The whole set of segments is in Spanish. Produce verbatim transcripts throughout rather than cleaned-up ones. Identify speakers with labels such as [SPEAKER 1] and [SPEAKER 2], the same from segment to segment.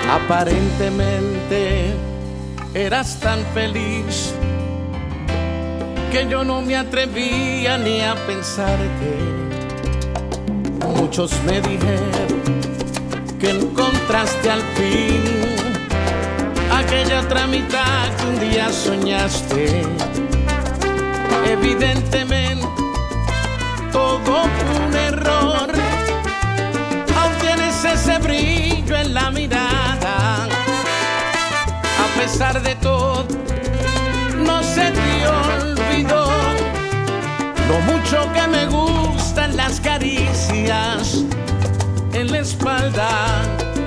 [SPEAKER 1] Aparentemente eras tan feliz que yo no me atrevía ni a pensarte. Muchos me dijeron que encontraste al fin aquella otra mitad que un día soñaste. Evidentemente todo fue un error. Aún tienes ese brillo en la mirada. A pesar de todo, no se te olvidó lo mucho que me gustan las caricias en la espalda.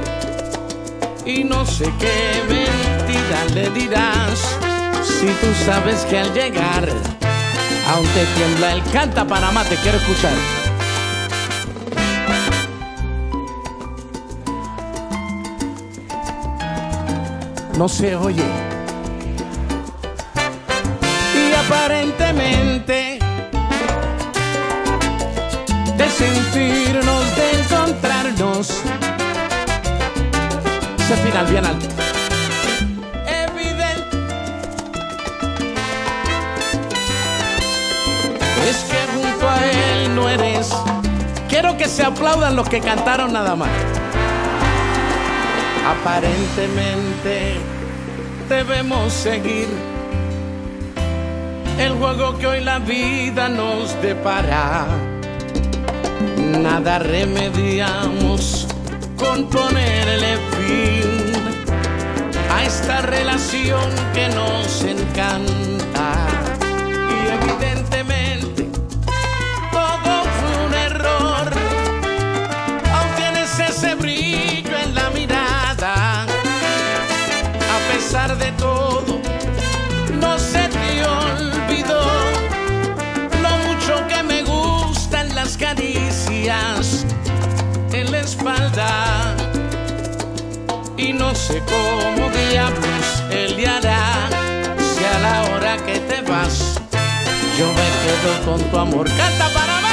[SPEAKER 1] Y no sé qué mentira le dirás si tú sabes que al llegar aún te tiembla el canta Panamá. Te quiero escuchar. No se oye. Y aparentemente de sentirnos, de encontrarnos, ese final bien alto. Evidente es que junto a él no eres. Quiero que se aplaudan los que cantaron nada más. Aparentemente debemos seguir el juego que hoy la vida nos depara. Nada remediamos con ponerle fin a esta relación que nos encanta. Y evidentemente todo fue un error. Aún tienes ese brillo en la mirada. A pesar de todo, no se te olvidó lo mucho que me gustan las caricias en la espalda. Y no sé cómo diablos él le hará si a la hora que te vas yo me quedo con tu amor. ¡Canta Panamá!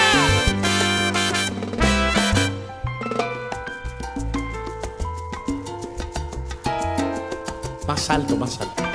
[SPEAKER 1] Más alto, más alto.